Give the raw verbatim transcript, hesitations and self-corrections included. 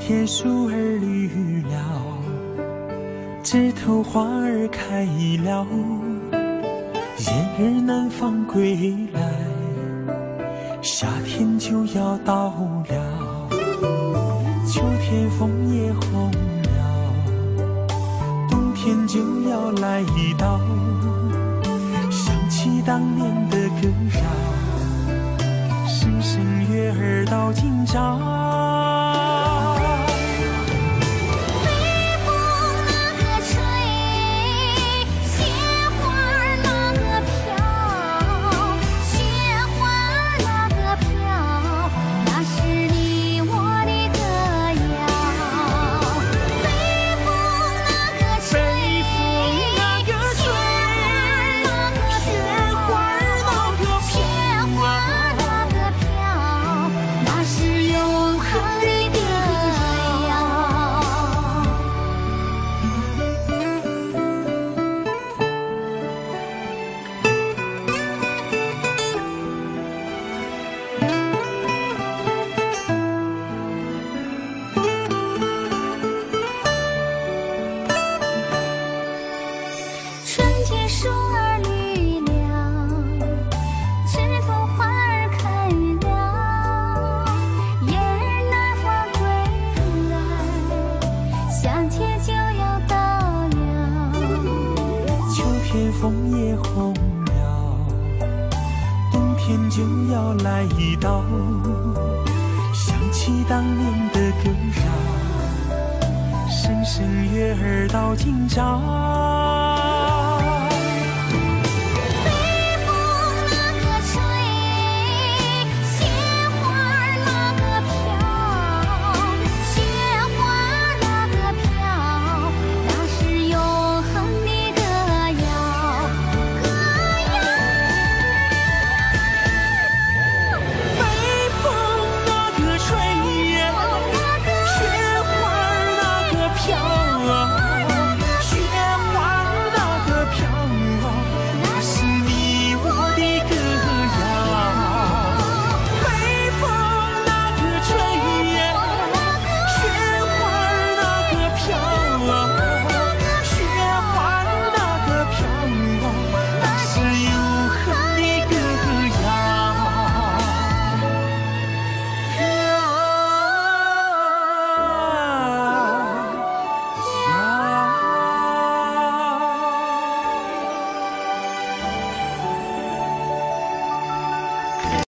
天树儿绿了，枝头花儿开了，燕儿南方归来，夏天就要到了，秋天枫叶红了，冬天就要来到，想起当年的歌谣，声声月儿到今朝。枫叶红了，冬天就要来到，想起当年的歌谣，声声月儿到今朝。